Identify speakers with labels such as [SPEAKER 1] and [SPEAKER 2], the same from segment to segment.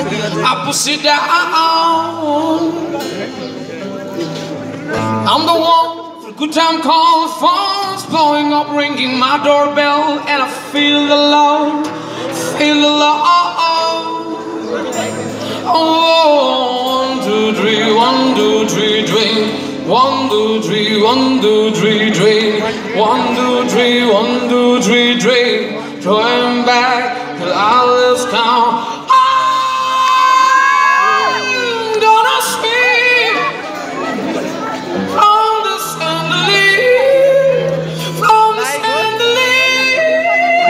[SPEAKER 1] I push it down. I'm the one for good time call, phones blowing up, ringing my doorbell, and I feel the love, feel the love. Oh, 1, 2, 3, 1, 2, 3, drink. 1, 2, 3, 1, 2, 3, drink. 1, 2, 3, 1, 2, 3, drink. Going back till I lose count. I'm gonna swing from the chandelier, from the chandelier.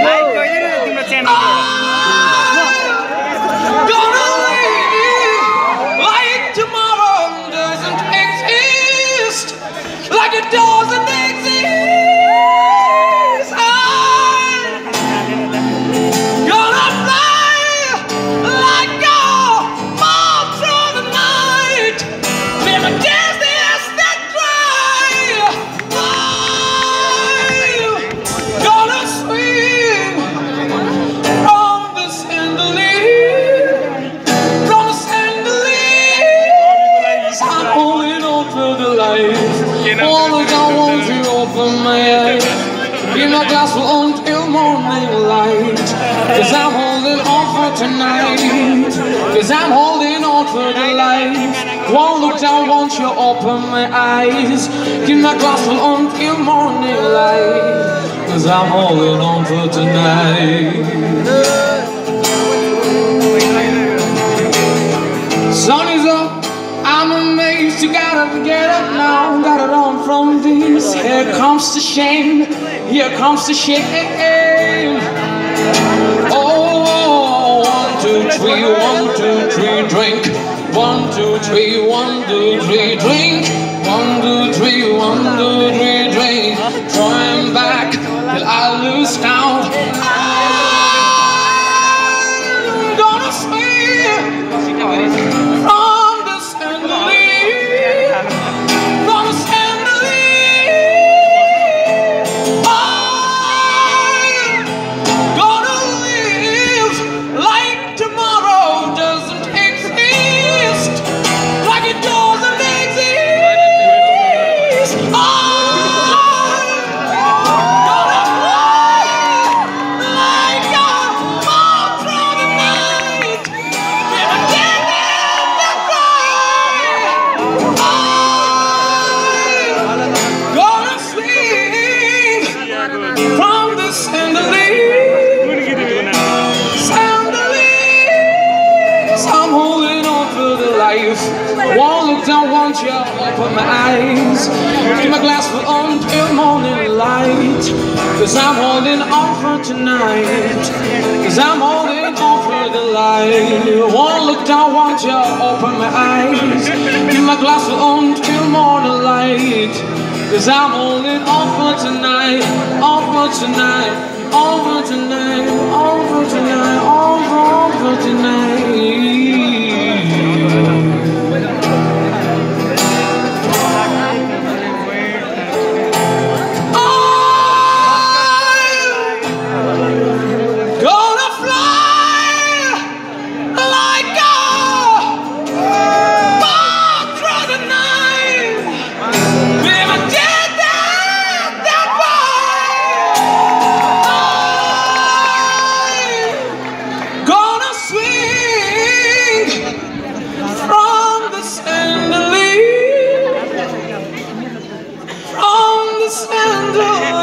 [SPEAKER 1] I'm gonna live like tomorrow doesn't exist, like it doesn't exist. Give my glass full until morning light, 'cause I'm holding on for tonight, 'cause I'm holding on for the light. Won't look down once you open my eyes. Give my glass full until morning light, 'cause I'm holding on for tonight. Sun is up, I'm amazed, you gotta get up now. Gotta run from this. Here comes the shame, here comes the shame. Oh, 1, 2, 3, 1, 2, 3, drink. 1, 2, 3, 1, 2, 3, drink. 1, 2, 3, 1, 2, 3, drink. Trying back till I lose count. I'm gonna swim from the chandelier, from the chandelier. I'm gonna live like tomorrow doesn't exist, like it doesn't exist. I'm gonna fly like a moth through the night. Never get the cry. I'm gonna swing from the chandelier, chandeliers. I'm holding on for the life. Won't look down once you open my eyes. Give my glass full until morning light, 'cause I'm holding on for tonight, 'cause I'm holding on for the light. Won't look down once you open my eyes. Give my glass full until morning light, 'cause I'm holding on for tonight, on for tonight, on for tonight, on for tonight, on for tonight. Gonna fly like a moth through the night. Never get that way. I'm gonna swing from the chandelier, from the chandelier.